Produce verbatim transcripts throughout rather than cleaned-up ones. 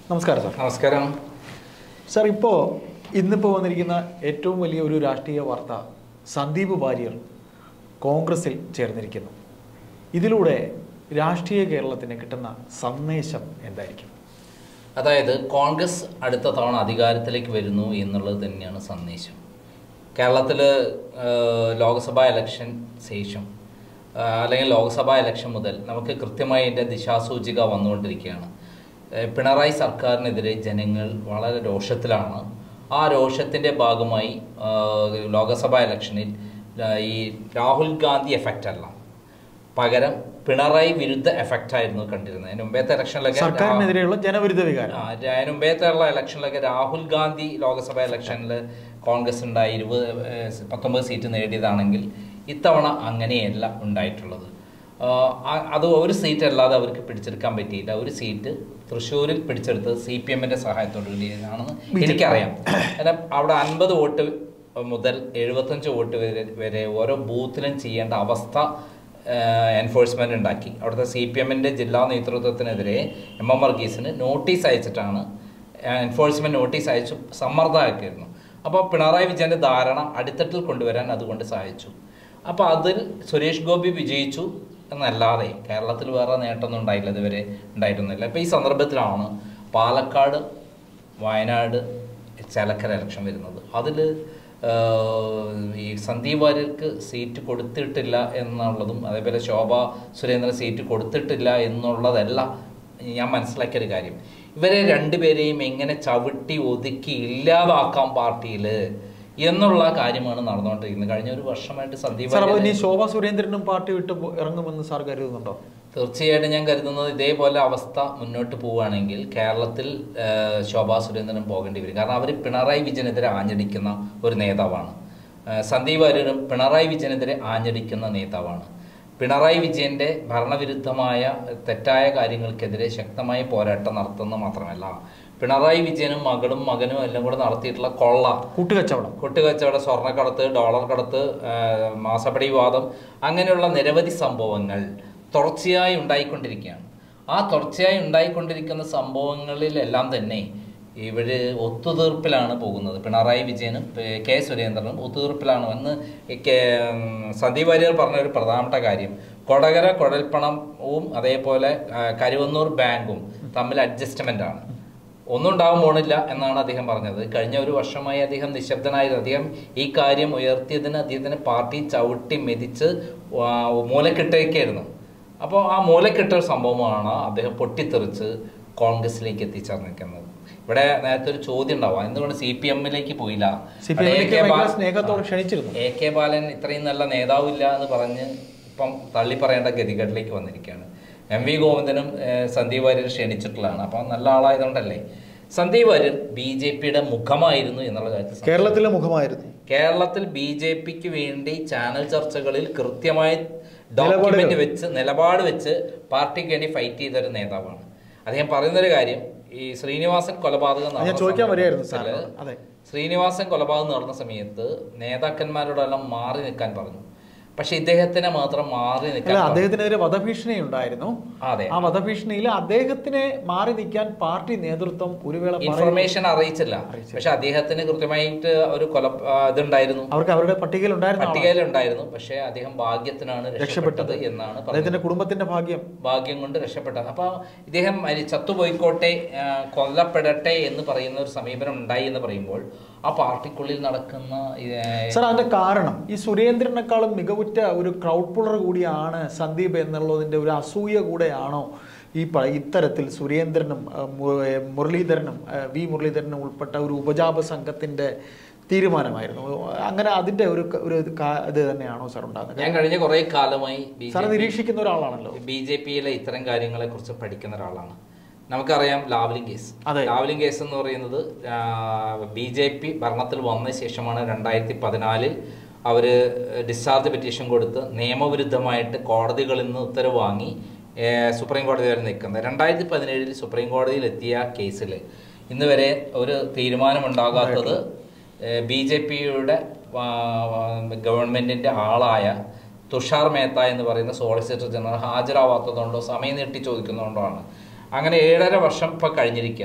നമസ്കാരം സാർ. നമസ്കാരം സാർ. ഇപ്പോൾ ഇന്നിപ്പോൾ വന്നിരിക്കുന്ന ഏറ്റവും വലിയ ഒരു രാഷ്ട്രീയ വാർത്ത, സന്ദീപ് വാര്യർ കോൺഗ്രസിൽ ചേർന്നിരിക്കുന്നു. ഇതിലൂടെ രാഷ്ട്രീയ കേരളത്തിന് കിട്ടുന്ന സന്ദേശം എന്തായിരിക്കും? അതായത് കോൺഗ്രസ് അടുത്ത തവണ അധികാരത്തിലേക്ക് വരുന്നു എന്നുള്ളത് തന്നെയാണ് സന്ദേശം. കേരളത്തിൽ ലോക്സഭാ ഇലക്ഷൻ ശേഷം അല്ലെങ്കിൽ ലോക്സഭാ ഇലക്ഷൻ മുതൽ നമുക്ക് കൃത്യമായി അതിൻ്റെ ദിശാസൂചിക വന്നുകൊണ്ടിരിക്കുകയാണ്. പിണറായി സർക്കാരിനെതിരെ ജനങ്ങൾ വളരെ രോഷത്തിലാണ്. ആ രോഷത്തിൻ്റെ ഭാഗമായി ലോക്സഭാ ഇലക്ഷനിൽ ഈ രാഹുൽ ഗാന്ധി എഫക്റ്റ് അല്ല, പകരം പിണറായി വിരുദ്ധ എഫക്റ്റ് ആയിരുന്നു കണ്ടിരുന്നത്. അതിന് മുമ്പത്തെ ഇലക്ഷനിലൊക്കെ സർക്കാരിനെതിരെയുള്ള ജനവിരുദ്ധ വികാരം. അതിന് മുമ്പേത്തുള്ള ഇലക്ഷനിലൊക്കെ രാഹുൽ ഗാന്ധി ലോക്സഭാ ഇലക്ഷനിൽ കോൺഗ്രസ് ഉണ്ടായി ഇരുപത് പത്തൊമ്പത് സീറ്റ് നേടിയതാണെങ്കിൽ ഇത്തവണ അങ്ങനെയല്ല ഉണ്ടായിട്ടുള്ളത്. അത് ഒരു സീറ്റ് അല്ലാതെ അവർക്ക് പിടിച്ചെടുക്കാൻ പറ്റിയില്ല. ഒരു സീറ്റ് തൃശ്ശൂരിൽ പിടിച്ചെടുത്തത് സി പി എമ്മിൻ്റെ സഹായത്തോടു കൂടിയാണെന്ന് എനിക്കറിയാം. കാരണം അവിടെ അൻപത് വോട്ട് മുതൽ എഴുപത്തഞ്ച് വോട്ട് വരെ വരെ ഓരോ ബൂത്തിലും ചെയ്യേണ്ട അവസ്ഥ എൻഫോഴ്സ്മെൻറ്റ് ഉണ്ടാക്കി. അവിടുത്തെ സി പി എമ്മിൻ്റെ ജില്ലാ നേതൃത്വത്തിനെതിരെ എം എം വർഗീസിന് നോട്ടീസ് അയച്ചിട്ടാണ്, എൻഫോഴ്സ്മെൻറ്റ് നോട്ടീസ് അയച്ചു സമ്മർദ്ദമാക്കിയിരുന്നു. അപ്പോൾ പിണറായി വിജയൻ്റെ ധാരണ അടിത്തട്ടിൽ കൊണ്ടുവരാൻ അതുകൊണ്ട് സഹായിച്ചു. അപ്പോൾ അതിൽ സുരേഷ് ഗോപി വിജയിച്ചു എന്നല്ലാതെ കേരളത്തിൽ വേറെ നേട്ടമൊന്നും ഉണ്ടായില്ല, ഇതുവരെ ഉണ്ടായിരുന്നില്ല. ഇപ്പോൾ ഈ സന്ദർഭത്തിലാണ് പാലക്കാട്, വയനാട്, ചേലക്കര ഇലക്ഷൻ വരുന്നത്. അതിൽ ഈ സന്ദീപ് വാര്യർക്ക് സീറ്റ് കൊടുത്തിട്ടില്ല എന്നുള്ളതും അതേപോലെ ശോഭ സുരേന്ദ്രൻ സീറ്റ് കൊടുത്തിട്ടില്ല എന്നുള്ളതല്ല ഞാൻ മനസ്സിലാക്കിയൊരു കാര്യം. ഇവരെ രണ്ടുപേരെയും എങ്ങനെ ചവിട്ടി ഒതുക്കി ഇല്ലാതാക്കാം പാർട്ടിയിൽ എന്നുള്ള കാര്യമാണ് നടന്നുകൊണ്ടിരിക്കുന്നത്. കഴിഞ്ഞ ഒരു വർഷമായിട്ട് സന്ദീപ് ശോഭ സുരേന്ദ്രനും പാർട്ടി വിട്ട് ഇറങ്ങുമെന്ന് സാർ കരുതുന്നുണ്ടോ? തീർച്ചയായിട്ടും ഞാൻ കരുതുന്നത് ഇതേപോലെ അവസ്ഥ മുന്നോട്ട് പോവുകയാണെങ്കിൽ കേരളത്തിൽ ശോഭാ സുരേന്ദ്രനും പോകേണ്ടി വരും. കാരണം അവർ പിണറായി വിജയനെതിരെ ആഞ്ഞടിക്കുന്ന ഒരു നേതാവാണ്. സന്ദീപ് വാര്യരും പിണറായി വിജയനെതിരെ ആഞ്ഞടിക്കുന്ന നേതാവാണ്. പിണറായി വിജയൻ്റെ ഭരണവിരുദ്ധമായ തെറ്റായ കാര്യങ്ങൾക്കെതിരെ ശക്തമായ പോരാട്ടം നടത്തുന്നത് മാത്രമല്ല, പിണറായി വിജയനും മകളും മകനും എല്ലാം കൂടെ നടത്തിയിട്ടുള്ള കൊള്ള, കൂട്ടുകച്ചവടം കൂട്ടുകച്ചവടം സ്വർണ്ണക്കടത്ത്, ഡോളർ കടത്ത്, മാസപ്പടി വാദം, അങ്ങനെയുള്ള നിരവധി സംഭവങ്ങൾ തുടർച്ചയായി ഉണ്ടായിക്കൊണ്ടിരിക്കുകയാണ്. ആ തുടർച്ചയായി ഉണ്ടായിക്കൊണ്ടിരിക്കുന്ന സംഭവങ്ങളിലെല്ലാം തന്നെ ഇവർ ഒത്തുതീർപ്പിലാണ് പോകുന്നത്. പിണറായി വിജയനും കെ സുരേന്ദ്രനും ഒത്തുതീർപ്പിലാണ് എന്ന് സന്ദീപ് വാര്യർ പറഞ്ഞ ഒരു പ്രധാനപ്പെട്ട കാര്യം. കൊടകര കുഴൽപ്പണവും അതേപോലെ കരുവന്നൂർ ബാങ്കും തമ്മിൽ അഡ്ജസ്റ്റ്മെൻ്റാണ്, ഒന്നും ഉണ്ടാകാൻ പോണില്ല എന്നാണ് അദ്ദേഹം പറഞ്ഞത്. കഴിഞ്ഞ ഒരു വർഷമായി അദ്ദേഹം നിശബ്ദനായിരുന്നു. അദ്ദേഹം ഈ കാര്യം ഉയർത്തിയതിന് അദ്ദേഹത്തിന് പാർട്ടി ചവിട്ടി മെതിച്ച് മൂലക്കിട്ടേക്കായിരുന്നു. അപ്പോൾ ആ മൂലക്കിട്ട ഒരു സംഭവമാണ് അദ്ദേഹം പൊട്ടിത്തെറിച്ച് കോൺഗ്രസിലേക്ക് എത്തിച്ചേർന്നിരിക്കുന്നത്. ഇവിടെ നേരത്തെ ഒരു ചോദ്യം ഉണ്ടാവും, എന്തുകൊണ്ട് സി പി എമ്മിലേക്ക് പോയില്ല? എ കെ ബാലൻ ഇത്രയും നല്ല നേതാവില്ല എന്ന് പറഞ്ഞ് ഇപ്പം തള്ളി പറയേണ്ട ഗതികേട്ടിലേക്ക് വന്നിരിക്കുകയാണ്. എം വി ഗോവിന്ദനും സന്ദീപ് വാര്യർ ക്ഷണിച്ചിട്ടുള്ളതാണ്. അപ്പം നല്ല ആളായതുകൊണ്ടല്ലേ. സന്ദീപ് വാര്യർ ബി ജെ പിയുടെ മുഖമായിരുന്നു എന്നുള്ള കാര്യത്തിൽ കേരളത്തിലെ മുഖമായിരുന്നു. കേരളത്തിൽ ബി ജെ പിക്ക് വേണ്ടി ചാനൽ ചർച്ചകളിൽ കൃത്യമായി ഡോക്യുമെന്റ് വെച്ച് നിലപാട് വെച്ച് പാർട്ടിക്ക് വേണ്ടി ഫൈറ്റ് ചെയ്തൊരു നേതാവാണ്. അദ്ദേഹം പറയുന്നൊരു കാര്യം, ഈ ശ്രീനിവാസൻ കൊലപാതകം ശ്രീനിവാസൻ കൊലപാതകം നടന്ന സമയത്ത് നേതാക്കന്മാരോടെല്ലാം മാറി നിൽക്കാൻ പറഞ്ഞു. പക്ഷെ ഇദ്ദേഹത്തിനെ മാത്രം മാറി നിൽക്കാൻ, അദ്ദേഹത്തിനെതിരെ വധഭീഷണി ഉണ്ടായിരുന്നു. അതെ, ആ വധഭീഷണിയിൽ അദ്ദേഹത്തിനെ മാറി നിൽക്കാൻ പാർട്ടി നേതൃത്വം ഒരു വേള ഇൻഫർമേഷൻ അറിയിച്ചില്ല. പക്ഷെ അദ്ദേഹത്തിന് കൃത്യമായിട്ട് ഒരു കൊല ഇതുണ്ടായിരുന്നു, അവർക്ക് അവരുടെ പട്ടികയിലുണ്ടായിരുന്നു പട്ടികയിലുണ്ടായിരുന്നു പക്ഷെ അദ്ദേഹം ഭാഗ്യത്തിനാണ് രക്ഷപ്പെട്ടത് എന്നാണ് അദ്ദേഹത്തിന്റെ കുടുംബത്തിന്റെ ഭാഗ്യം ഭാഗ്യം കൊണ്ട് രക്ഷപ്പെട്ടത്. അപ്പൊ ഇദ്ദേഹം ചത്തുപോയിക്കോട്ടെ, കൊല്ലപ്പെടട്ടെ എന്ന് പറയുന്ന ഒരു സമീപനം ഉണ്ടായി എന്ന് പറയുമ്പോൾ ആ പാർട്ടിക്കുള്ളിൽ നടക്കുന്ന സാർ, അതിന്റെ കാരണം ഈ സുരേന്ദ്രനേക്കാളും മികവുറ്റ ഒരു ക്രൗഡ് പുള്ളർ കൂടിയാണ് സന്ദീപ് എന്നുള്ളതിന്റെ ഒരു അസൂയ കൂടെയാണോ ഈ ഇത്തരത്തിൽ സുരേന്ദ്രനും മുരളീധരനും വി മുരളീധരനും ഉൾപ്പെട്ട ഒരു ഉപജാപ സംഘത്തിന്റെ തീരുമാനമായിരുന്നു? അങ്ങനെ അതിന്റെ ഒരു ഒരു ഇത് തന്നെയാണോ സാർ ഉണ്ടാകുന്നത്? ഞാൻ കഴിഞ്ഞ കുറെ കാലമായി സാർ നിരീക്ഷിക്കുന്ന ഒരാളാണല്ലോ. ബി ജെ പിയിലെ ഇത്തരം കാര്യങ്ങളെ കുറിച്ച് പഠിക്കുന്ന ഒരാളാണ്. നമുക്കറിയാം ലാവ്ലിൻ കേസ്. ലാവ്ലിൻ കേസ് എന്ന് പറയുന്നത് ബി ജെ പി ഭരണത്തിൽ വന്ന ശേഷമാണ് രണ്ടായിരത്തി പതിനാലിൽ അവർ ഡിസ്ചാർജ് പെറ്റീഷൻ കൊടുത്ത് നിയമവിരുദ്ധമായിട്ട് കോടതികളിൽ നിന്ന് ഉത്തരവ് വാങ്ങി സുപ്രീം കോടതി വരെ നിൽക്കുന്നത്. രണ്ടായിരത്തി പതിനേഴിൽ സുപ്രീം കോടതിയിൽ എത്തിയ കേസിൽ ഇന്ന് വരെ ഒരു തീരുമാനമുണ്ടാകാത്തത് ബി ജെ പിയുടെ ഗവൺമെൻറ്റിൻ്റെ ആളായ തുഷാർ മേത്ത എന്ന് പറയുന്ന സോളിസിറ്റർ ജനറൽ ഹാജരാവാത്തതുകൊണ്ടോ സമയം നീട്ടി ചോദിക്കുന്നതുകൊണ്ടോ ആണ്. അങ്ങനെ ഏഴര വർഷം ഇപ്പോൾ കഴിഞ്ഞിരിക്കുകയാണ്.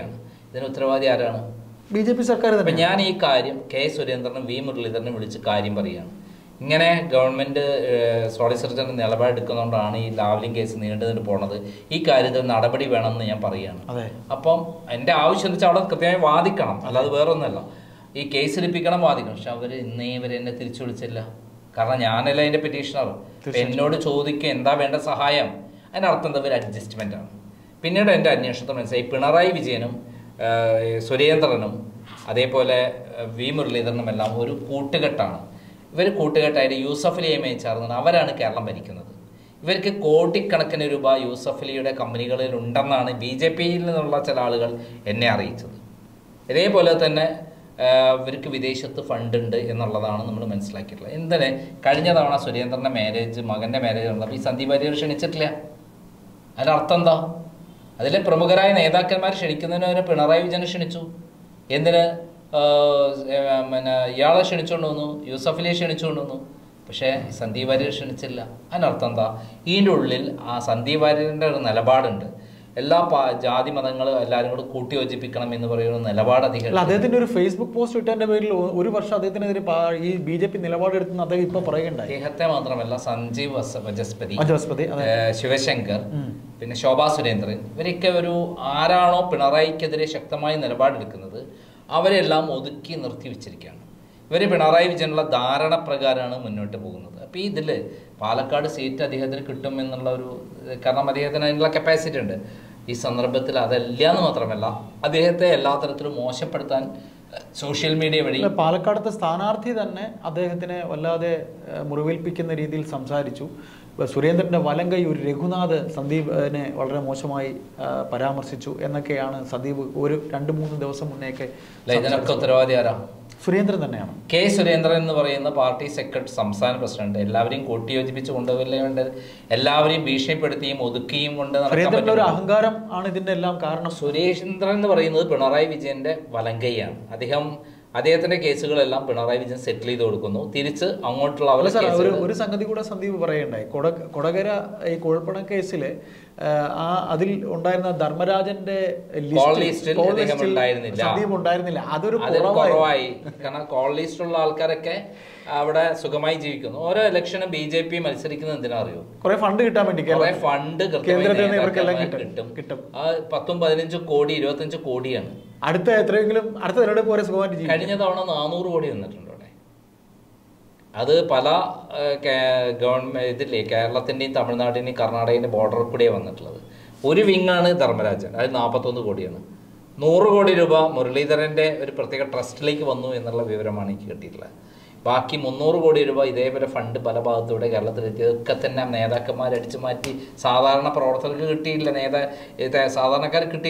ഇതിന് ഉത്തരവാദി ആരാണ്? ബി ജെ പി സർക്കാർ തന്നെ. ഞാൻ ഈ കാര്യം കെ സുരേന്ദ്രനും വി മുരളീധരനും വിളിച്ച് കാര്യം പറയുകയാണ്. ഇങ്ങനെ ഗവൺമെൻറ് സോളിസിറ്ററിന് നിലപാടെടുക്കുന്നതുകൊണ്ടാണ് ഈ ലാവ്ലിൻ കേസ് നീണ്ടു നീണ്ടു പോണത്. ഈ കാര്യത്തിൽ നടപടി വേണമെന്ന് ഞാൻ പറയുകയാണ്. അപ്പം എൻ്റെ ആവശ്യം എന്ന് വെച്ചാൽ അവിടെ കൃത്യമായി വാദിക്കണം, അല്ലാതെ വേറൊന്നുമല്ല. ഈ കേസ് എടുപ്പിക്കണം, വാദിക്കണം. പക്ഷെ അവർ ഇന്നേ വരെ എന്നെ തിരിച്ചു വിളിച്ചില്ല. കാരണം ഞാനല്ല അതിൻ്റെ പെറ്റീഷണർ. എന്നോട് ചോദിക്കുക എന്താ വേണ്ട സഹായം, അതിൻ്റെ അർത്ഥം എന്താ ഒരു അഡ്ജസ്റ്റ്മെൻ്റ് ആണ്. പിന്നീട് എൻ്റെ അന്വേഷണത്തിൽ മനസ്സിലായി പിണറായി വിജയനും സുരേന്ദ്രനും അതേപോലെ വി മുരളീധരനും എല്ലാം ഒരു കൂട്ടുകെട്ടാണ്. ഇവർ കൂട്ടുകെട്ടായിട്ട് യൂസഫ് അലിയുമായി ചേർന്നാണ് അവരാണ് കേരളം ഭരിക്കുന്നത്. ഇവർക്ക് കോടിക്കണക്കിന് രൂപ യൂസഫ് അലിയുടെ കമ്പനികളിൽ ഉണ്ടെന്നാണ് ബി ജെ പിയിൽ നിന്നുള്ള ചില ആളുകൾ എന്നെ അറിയിച്ചത്. ഇതേപോലെ തന്നെ ഇവർക്ക് വിദേശത്ത് ഫണ്ടുണ്ട് എന്നുള്ളതാണ് നമ്മൾ മനസ്സിലാക്കിയിട്ടുള്ളത്. എന്തിന് കഴിഞ്ഞ തവണ സുരേന്ദ്രൻ്റെ മാരേജ് മകൻ്റെ മാരേജ് ഉള്ളപ്പോൾ ഈ സന്ദീപ് വാര്യർ ക്ഷണിച്ചിട്ടില്ല. അതിൻ്റെ അർത്ഥം എന്താ? അതിലെ പ്രമുഖരായ നേതാക്കന്മാർ ക്ഷണിക്കുന്നതിന് വരെ പിണറായി വിജയനെ ക്ഷണിച്ചു. എന്തിന്? പിന്നെ ഇയാളെ ക്ഷണിച്ചുകൊണ്ട് വന്നു, യൂസഫ് അലിയെ ക്ഷണിച്ചുകൊണ്ട് വന്നു. പക്ഷേ സന്ദീപ് വാര്യർ ക്ഷണിച്ചില്ല. അതിനർത്ഥം എന്താ? ഇതിൻ്റെ ഉള്ളിൽ ആ സന്ദീപ് വാര്യരുടെ ഒരു നിലപാടുണ്ട്. എല്ലാ ജാതി മതങ്ങളും എല്ലാവരും കൂടെ കൂട്ടിയോജിപ്പിക്കണം എന്ന് പറയുന്ന നിലപാട് അധികം. അദ്ദേഹത്തിന്റെ ഒരു ഫേസ്ബുക്ക് പോസ്റ്റ് ഇട്ടതിന്റെ പേരിൽ ഒരു വർഷം അദ്ദേഹത്തിനെതിരെ ഈ ബി ജെ പി നിലപാടെടുത്തെന്ന് അദ്ദേഹം ഇപ്പൊ പറയുന്നുണ്ടായി. അദ്ദേഹത്തെ മാത്രമല്ല സഞ്ജീവ് വചസ്പതി, ശിവശങ്കർ, പിന്നെ ശോഭാ സുരേന്ദ്രൻ, ഇവരൊക്കെ ഒരു ആരാണോ പിണറായിക്കെതിരെ ശക്തമായി നിലപാടെടുക്കുന്നത് അവരെല്ലാം ഒതുക്കി നിർത്തി വെച്ചിരിക്കുകയാണ്. ഇവർ പിണറായി വിജയനുള്ള ധാരണ പ്രകാരമാണ് മുന്നോട്ട് പോകുന്നത്. അപ്പോൾ ഈ ഇതിൽ പാലക്കാട് സീറ്റ് അദ്ദേഹത്തിന് കിട്ടും എന്നുള്ള ഒരു, കാരണം അദ്ദേഹത്തിന് അതിനുള്ള കപ്പാസിറ്റി ഉണ്ട്. ഈ സന്ദർഭത്തിൽ അതല്ല എന്ന് മാത്രമല്ല അദ്ദേഹത്തെ എല്ലാ തരത്തിലും മോശപ്പെടുത്താൻ സോഷ്യൽ മീഡിയ വഴി പാലക്കാടത്തെ സ്ഥാനാർത്ഥി തന്നെ അദ്ദേഹത്തിനെ വല്ലാതെ മുറിവേൽപ്പിക്കുന്ന രീതിയിൽ സംസാരിച്ചു. സുരേന്ദ്രൻ്റെ വലങ്കൈ ഒരു രഘുനാഥ് സന്ദീപിനെ വളരെ മോശമായി പരാമർശിച്ചു എന്നൊക്കെയാണ് സന്ദീപ് ഒരു രണ്ട് മൂന്ന് ദിവസം മുന്നേയൊക്കെ. ഇതിനൊക്കെ ഉത്തരവാദി ആരാ? സുരേന്ദ്രൻ തന്നെയാണ്. കെ സുരേന്ദ്രൻ എന്ന് പറയുന്ന പാർട്ടി സെക്രട്ടറി, സംസ്ഥാന പ്രസിഡന്റ്, എല്ലാവരെയും കൂട്ടിയോജിപ്പിച്ച് കൊണ്ടുപോകല്ലേ വേണ്ടത്? എല്ലാവരെയും ഭീഷണിപ്പെടുത്തിയും ഒതുക്കിയും കൊണ്ട് സുരേന്ദ്രന്റെ ഒരു അഹങ്കാരം ആണ് ഇതിന്റെ എല്ലാം കാരണം. സുരേന്ദ്രൻ എന്ന് പറയുന്നത് പിണറായി വിജയന്റെ വലങ്കൈയാണ്. അദ്ദേഹം അദ്ദേഹത്തിന്റെ കേസുകളെല്ലാം പിണറായി വിജയൻ സെറ്റിൽ ചെയ്ത് കൊടുക്കുന്നു. തിരിച്ച് അങ്ങോട്ടുള്ള ഒരു സംഗതി കൂടെ സന്ദീപ് പറയണ്ടായി. കൊട കൊടകര ഈ കുഴൽപ്പണ കേസില് ആ അതിൽ ഉണ്ടായിരുന്ന ധർമ്മരാജന്റെ സന്ദീപ് ഉണ്ടായിരുന്നില്ല. അതൊരു കുറവായി. കാരണം കോൾ ലിസ്റ്റുള്ള ആൾക്കാരൊക്കെ അവിടെ സുഖമായി ജീവിക്കുന്നു. ഓരോ ഇലക്ഷനും ബി ജെ പി മത്സരിക്കുന്നത് എന്തിനാ അറിയോ? കുറെ ഫണ്ട് കിട്ടാൻ വേണ്ടി. കുറെ ഫണ്ട് കിട്ടും. ആ പത്തും പതിനഞ്ചും കോടി ഇരുപത്തഞ്ച് കോടിയാണ്. അടുത്ത എത്രയെങ്കിലും അടുത്ത തെരഞ്ഞെടുപ്പ് പോലെ സുഖമായിട്ട് കഴിഞ്ഞ തവണ നാനൂറ് കോടി വന്നിട്ടുണ്ട് അവിടെ. അത് പല ഗവൺമെന്റ് ഇതില്ലേ കേരളത്തിന്റെയും തമിഴ്നാടിന്റെയും കർണാടകയുടെ ബോർഡറിൽ കൂടിയാണ് വന്നിട്ടുള്ളത്. ഒരു വിങ്ങാണ് ധർമ്മരാജൻ, അത് നാൽപ്പത്തൊന്ന് കോടിയാണ്. നൂറ് കോടി രൂപ മുരളീധരന്റെ ഒരു പ്രത്യേക ട്രസ്റ്റിലേക്ക് വന്നു എന്നുള്ള വിവരമാണ് എനിക്ക് കിട്ടിയിട്ടുള്ളത്. ബാക്കി മുന്നൂറ് കോടി രൂപ ഇതേപോലെ ഫണ്ട് പല ഭാഗത്തൂടെ കേരളത്തിലെത്തിയതൊക്കെ തന്നെ നേതാക്കന്മാർ അടിച്ചു മാറ്റി സാധാരണ പ്രവർത്തകർക്ക് കിട്ടിയില്ല, നേതാ സാധാരണക്കാർക്ക് കിട്ടി.